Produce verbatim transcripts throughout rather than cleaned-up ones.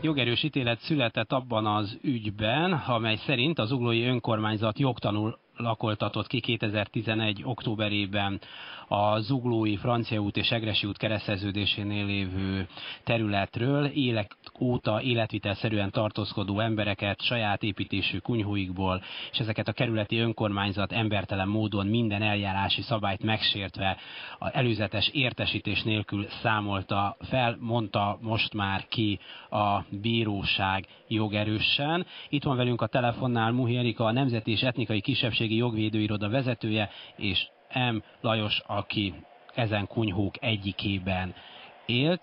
jogerős ítélet született abban az ügyben, amely szerint az zuglói önkormányzat jogtalanul lakoltatott ki kétezer-tizenegy októberében a zuglói Francia út és Egressy út kereszteződésénél lévő területről élek óta életvitelszerűen tartózkodó embereket saját építésű kunyhóikból, és ezeket a kerületi önkormányzat embertelen módon minden eljárási szabályt megsértve az előzetes értesítés nélkül számolta fel, mondta most már ki a bíróság jogerősen. Itt van velünk a telefonnál Muhi Erika, a Nemzeti és Etnikai Kisebbségi Jogvédőiroda vezetője, és M. Lajos, aki ezen kunyhók egyikében élt.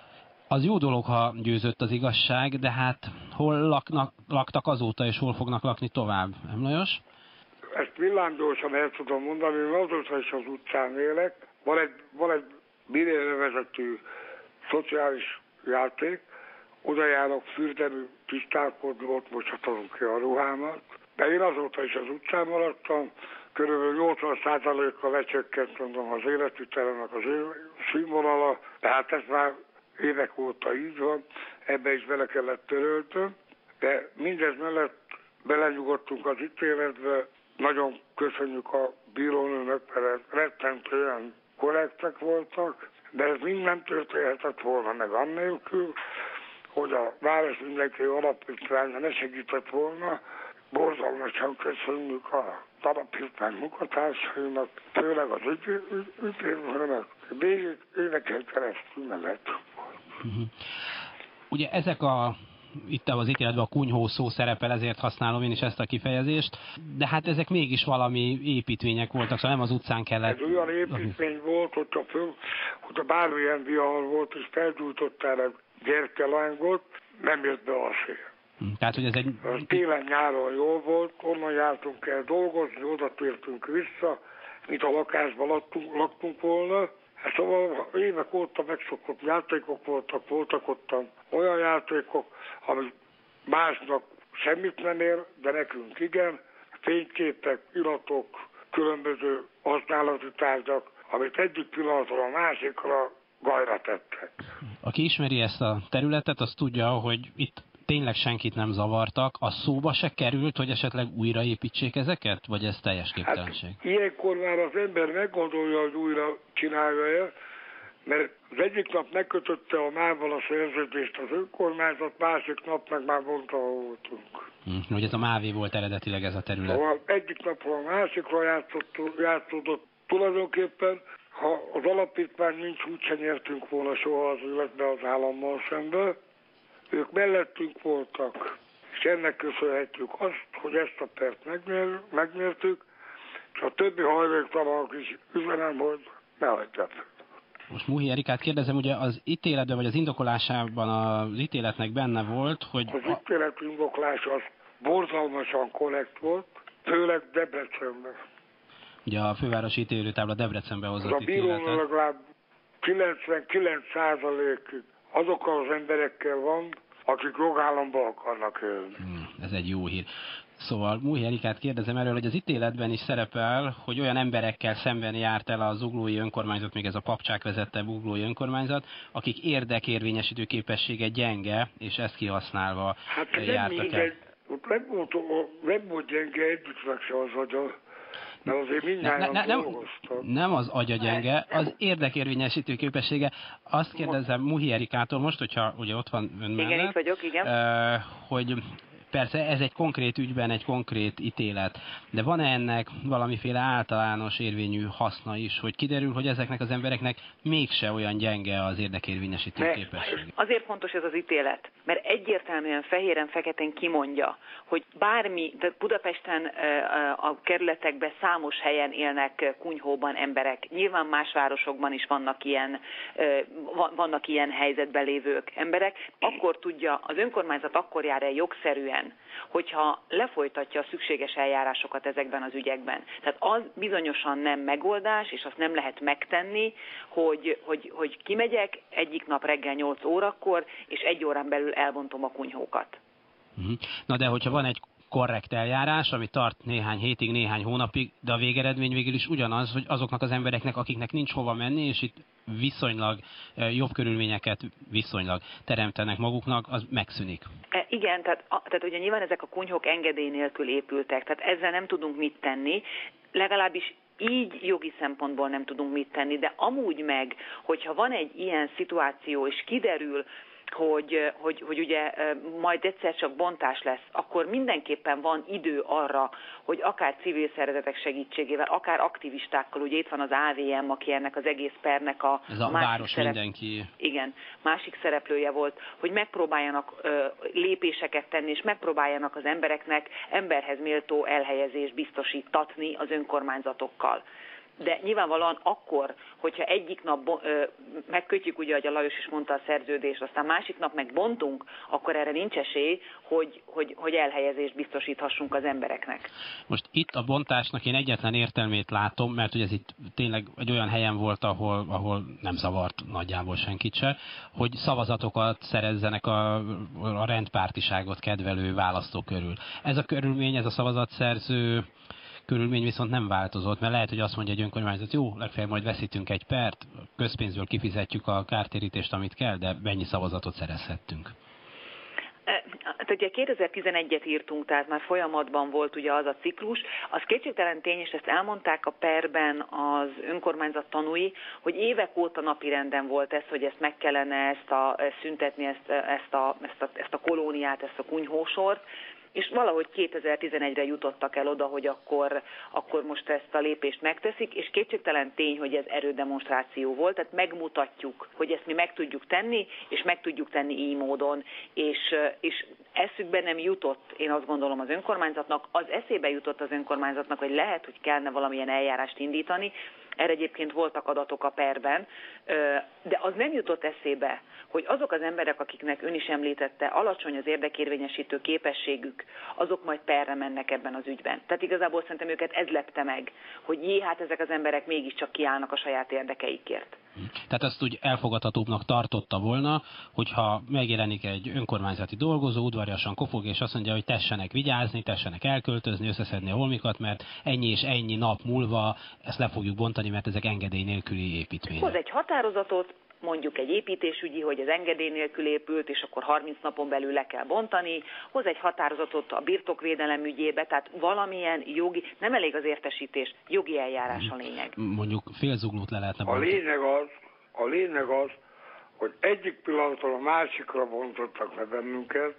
Az jó dolog, ha győzött az igazság, de hol laknak, laktak azóta, és hol fognak lakni tovább? M. Lajos? Ezt villámgyorsan el tudom mondani, én azóta is az utcán élek. Van egy, van egy Birére vezető szociális játék, oda járok fürdeni, tisztálkodni, ott moshatom ki a ruhámat. De én azóta is az utcán maradtam, körülbelül nyolcvan százalékkal lecsökkent, mondom, az életvitelenek az színvonala, tehát ez már évek óta így van, ebbe is bele kellett töröltöm, de mindez mellett belenyugodtunk az ítéletbe, nagyon köszönjük a bírónőnek, mert rettentően korrektek voltak, de ez mind nem történhetett volna meg annélkül, hogy a Város Mindenki Alapítványa ne segített volna. Borzalmasan köszönjük a alapítvány munkatársainak, főleg az ügyvédőnek, végig éveken keresztül mellettünk volt. Uh-huh. Ugye ezek a, itt az ítéletben a kunyhó szó szerepel, ezért használom én is ezt a kifejezést, de hát ezek mégis valami építmények voltak, szóval nem az utcán kellett... Ez olyan építmény volt, hogyha, föl, hogyha bármilyen vihar volt, és felgyújtottál egy gyertyalángot, nem jött be a szél. Tehát, hogy ez egy... Télen-nyáron jól volt, onnan jártunk el dolgozni, oda tértünk vissza, mint a lakásban laktunk, laktunk volna. Hát szóval évek óta megszokott játékok voltak, voltak ottan olyan játékok, ami másnak semmit nem ér, de nekünk igen. Fényképek, iratok, különböző használati tárgyak, amit egyik pillanatról a másikra gajra tettek. Aki ismeri ezt a területet, az tudja, hogy itt tényleg senkit nem zavartak. A szóba se került, hogy esetleg újraépítsék ezeket? Vagy ez teljes képtelenség? Hát, ilyenkor már az ember meggondolja, hogy újra csinálja-e, mert az egyik nap megkötötte a mával a szerződést az önkormányzat, másik nap meg már mondta, ahol voltunk. Hm, hogy ez a mávé volt eredetileg ez a terület? Szóval egyik napról a másikra játszódott tulajdonképpen. Ha az alapítvány nincs, úgyse nyertünk volna soha az életbe az állammal szemben. Ők mellettünk voltak, és ennek köszönhetjük azt, hogy ezt a pert megnér, megnyertük, és a többi hajléktalanok is üzenem, hogy ne hagyják. Most Muhi Erikát kérdezem, ugye az ítéletben, vagy az indokolásában az ítéletnek benne volt, hogy... Az ítélet indoklása az borzalmasan korrekt volt, főleg Debrecenben. Ugye a fővárosi ítélőtábla Debrecenbe hozott ítéletet. A bíró legalább kilencvenkilenc százalékig azokkal az emberekkel van, akik jogállamban akarnak élni. Hmm, ez egy jó hír. Szóval Muhi Erikát kérdezem erről, hogy az ítéletben is szerepel, hogy olyan emberekkel szemben járt el a zuglói önkormányzat, még ez a Papcsák vezette zuglói önkormányzat, akik érdekérvényesítő képessége gyenge, és ezt kihasználva hát jártak el. Ott nem volt, nem volt gyenge egyiknek se az agya, mert azért mindjárt ne, ne, dolgoztak. Nem az agya gyenge, az érdekérvényesítő képessége. Azt kérdezem Muhi Erikától most, hogyha ugye ott van ön mellett, igen, itt vagyok, igen. Uh, hogy persze ez egy konkrét ügyben egy konkrét ítélet, de van-e ennek valamiféle általános érvényű haszna is, hogy kiderül, hogy ezeknek az embereknek mégse olyan gyenge az érdekérvényesítő képesség? Azért fontos ez az ítélet, mert egyértelműen fehéren-feketén kimondja, hogy bármi, de Budapesten a kerületekben számos helyen élnek kunyhóban emberek, nyilván más városokban is vannak ilyen, vannak ilyen helyzetben lévők emberek, akkor tudja, az önkormányzat akkor jár el jogszerűen, hogyha lefolytatja a szükséges eljárásokat ezekben az ügyekben. Tehát az bizonyosan nem megoldás, és azt nem lehet megtenni, hogy, hogy, hogy kimegyek egyik nap reggel nyolc órakor, és egy órán belül elbontom a kunyhókat. Na de hogyha van egy korrekt eljárás, ami tart néhány hétig, néhány hónapig, de a végeredmény végül is ugyanaz, hogy azoknak az embereknek, akiknek nincs hova menni, és itt viszonylag jobb körülményeket viszonylag teremtenek maguknak, az megszűnik. E, igen, tehát, a, tehát ugye nyilván ezek a kunyhók engedély nélkül épültek, tehát ezzel nem tudunk mit tenni, legalábbis így jogi szempontból nem tudunk mit tenni, de amúgy meg, hogyha van egy ilyen szituáció, és kiderül, hogy, hogy, hogy ugye majd egyszer csak bontás lesz, akkor mindenképpen van idő arra, hogy akár civil szervezetek segítségével, akár aktivistákkal, ugye itt van az á vé em, aki ennek az egész pernek a, Ez a, a másik város szerep... mindenki. Igen, másik szereplője volt, hogy megpróbáljanak ö, lépéseket tenni, és megpróbáljanak az embereknek emberhez méltó elhelyezést biztosítatni az önkormányzatokkal. De nyilvánvalóan akkor, hogyha egyik nap ö, megkötjük, ugye, ahogy a Lajos is mondta, a szerződést, aztán másik nap megbontunk, akkor erre nincs esély, hogy, hogy, hogy elhelyezést biztosíthassunk az embereknek. Most itt a bontásnak én egyetlen értelmét látom, mert ugye ez itt tényleg egy olyan helyen volt, ahol, ahol nem zavart nagyjából senkit se, hogy szavazatokat szerezzenek a, a rendpártiságot kedvelő választók körül. Ez a körülmény, ez a szavazatszerző körülmény viszont nem változott, mert lehet, hogy azt mondja egy önkormányzat, jó, legfeljebb majd veszítünk egy pert, közpénzből kifizetjük a kártérítést, amit kell, de mennyi szavazatot szerezhettünk. Hát ugye kétezer-tizenegyet írtunk, tehát már folyamatban volt ugye az a ciklus. Az kétségtelen tény, és ezt elmondták a perben az önkormányzat tanúi, hogy évek óta napirenden volt ez, hogy ezt meg kellene ezt a, ezt szüntetni, ezt, ezt, a, ezt, a, ezt a kolóniát, ezt a kunyhósort, és valahogy kétezer-tizenegyre jutottak el oda, hogy akkor, akkor most ezt a lépést megteszik, és kétségtelen tény, hogy ez erődemonstráció volt, tehát megmutatjuk, hogy ezt mi meg tudjuk tenni, és meg tudjuk tenni így módon, és, és eszükbe nem jutott, én azt gondolom, az önkormányzatnak, az eszébe jutott az önkormányzatnak, hogy lehet, hogy kellene valamilyen eljárást indítani, erre egyébként voltak adatok a perben, de az nem jutott eszébe, hogy azok az emberek, akiknek ön is említette, alacsony az érdekérvényesítő képességük, azok majd perre mennek ebben az ügyben. Tehát igazából szerintem őket ez lepte meg, hogy jé, hát ezek az emberek mégiscsak kiállnak a saját érdekeikért. Tehát azt úgy elfogadhatóbbnak tartotta volna, hogyha megjelenik egy önkormányzati dolgozó, udvariasan kofog, és azt mondja, hogy tessenek vigyázni, tessenek elköltözni, összeszedni a holmikat, mert ennyi és ennyi nap múlva ezt le fogjuk bontani, mert ezek engedély nélküli építmények. Hoz egy határozatot, mondjuk egy építésügyi, hogy az engedély nélkül épült, és akkor harminc napon belül le kell bontani, hoz egy határozatot a birtokvédelem ügyébe, tehát valamilyen jogi, nem elég az értesítés, jogi eljárás a lényeg. Mondjuk fél zuglót le lehetne bontani. A lényeg az, a lényeg az, hogy egyik pillanatról a másikra bontottak le bennünket.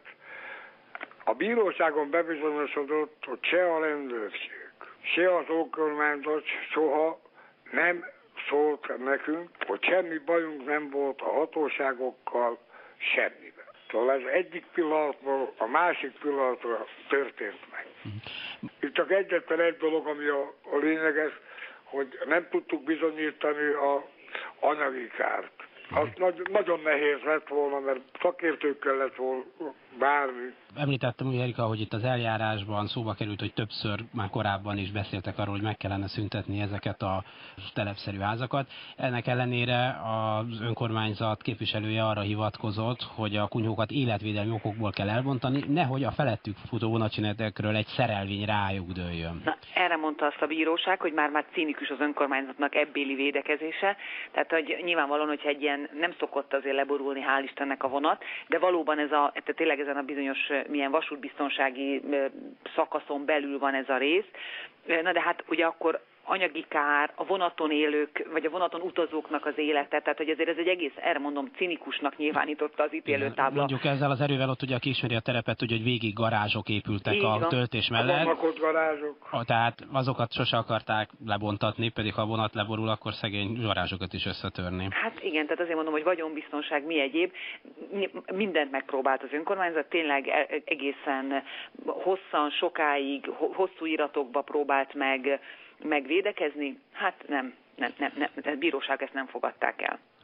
A bíróságon bebizonyosodott, hogy se a rendőrség, se az önkormányzat soha nem szólt nekünk, hogy semmi bajunk nem volt a hatóságokkal, semmiben. Szóval ez egyik pillanatból a másik pillanatra történt meg. Itt csak egyetlen egy dolog, ami a, a lényeges, hogy nem tudtuk bizonyítani a anyagi kárt. Az nagy, nagyon nehéz lett volna, mert szakértőkkel lett volna bármi. Említettem, ugye, Erika, hogy itt az eljárásban szóba került, hogy többször már korábban is beszéltek arról, hogy meg kellene szüntetni ezeket a telepszerű házakat. Ennek ellenére az önkormányzat képviselője arra hivatkozott, hogy a kunyhókat életvédelmi okokból kell elbontani, nehogy a felettük futó vonatcsinetekről egy szerelvény rájuk dőljön. Na, erre mondta azt a bíróság, hogy már már cínikus az önkormányzatnak ebbéli védekezése. Tehát, hogy nyilvánvalóan, hogyha egy ilyen nem szokott azért leborulni, hál' Istennek a vonat, de valóban ez a, tehát tényleg ezen a bizonyos milyen vasútbiztonsági szakaszon belül van ez a rész. Na de hát ugye akkor anyagi kár, a vonaton élők, vagy a vonaton utazóknak az élete, tehát hogy ezért ez egy egész, erre mondom, cinikusnak nyilvánította az ítélőtábla. Mondjuk ezzel az erővel ott ugye, aki ismeri a terepet, ugye, hogy végig garázsok épültek így a van. Töltés mellett. Vannak ott garázsok. Tehát azokat sose akarták lebontatni, pedig ha a vonat leborul, akkor szegény garázsokat is összetörni. Hát igen, tehát azért mondom, hogy vagyonbiztonság mi egyéb. Mindent megpróbált az önkormányzat, tényleg egészen hosszan, sokáig, hosszú iratokba próbált meg megvédekezni, hát nem, nem, nem, nem, a bíróság ezt nem fogadták el.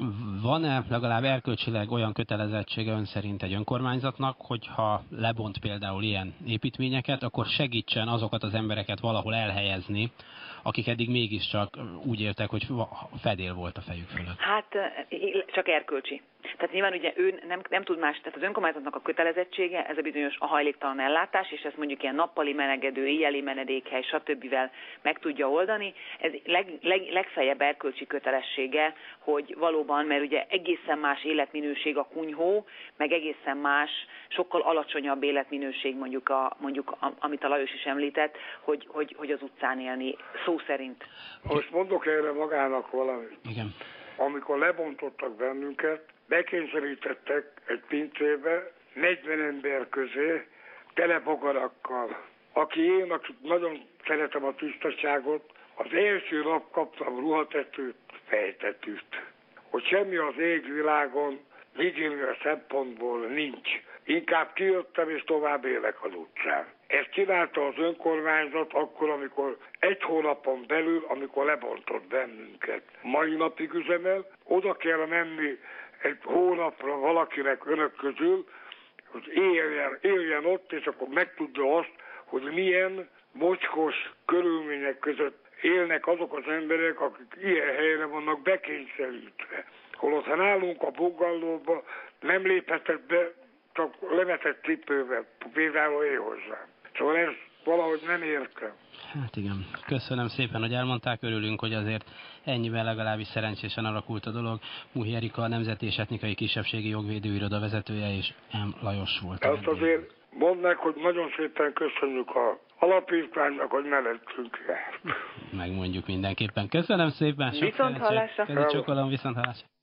Van-e legalább erkölcsileg olyan kötelezettsége ön szerint egy önkormányzatnak, hogyha lebont például ilyen építményeket, akkor segítsen azokat az embereket valahol elhelyezni, akik eddig mégiscsak úgy éltek, hogy fedél volt a fejük fölött? Hát csak erkölcsi. Tehát nyilván ugye ő nem, nem tud más, tehát az önkormányzatnak a kötelezettsége, ez a bizonyos a hajléktalan ellátás, és ezt mondjuk ilyen nappali menedéked, éjjeli menedékhely, stb. Meg tudja oldani. Ez leg, leg, legfeljebb erkölcsi kötelessége, hogy valóban, mert ugye egészen más életminőség a kunyhó, meg egészen más, sokkal alacsonyabb életminőség mondjuk, a, mondjuk a, amit a Lajos is említett, hogy, hogy, hogy az utcán élni, szó szerint. Most mondok erre magának valamit. Igen. Amikor lebontottak bennünket, bekényszerítettek egy pincébe, negyven ember közé, tele bogarakkal. Aki én, aki nagyon szeretem a tisztaságot, az első nap kaptam ruhatetőt, fejtetőt. Hogy semmi az égvilágon higiénia szempontból nincs. Inkább kijöttem és tovább élek az utcán. Ezt csinálta az önkormányzat akkor, amikor egy hónapon belül, amikor lebontott bennünket. Mai napig üzemel, oda kell menni egy hónapra valakinek önök közül, hogy éljen, éljen ott, és akkor megtudja azt, hogy milyen mocskos körülmények között élnek azok az emberek, akik ilyen helyre vannak bekényszerítve. Holott ha nálunk a Bogallóba nem léphetett be, csak levetett cipővel, például én hozzám. Szóval ez valahogy nem értem. Hát igen. Köszönöm szépen, hogy elmondták, örülünk, hogy azért ennyiben legalábbis szerencsésen alakult a dolog. Muhi Erika, a Nemzeti és Etnikai Kisebbségi Jogvédő Iroda vezetője, és M. Lajos volt. Azt azért mondd meg, hogy nagyon szépen köszönjük a alapítványnak, hogy mellettünk járt. Megmondjuk mindenképpen. Köszönöm szépen. Viszont hallásra. Köszönöm, viszont hallásra.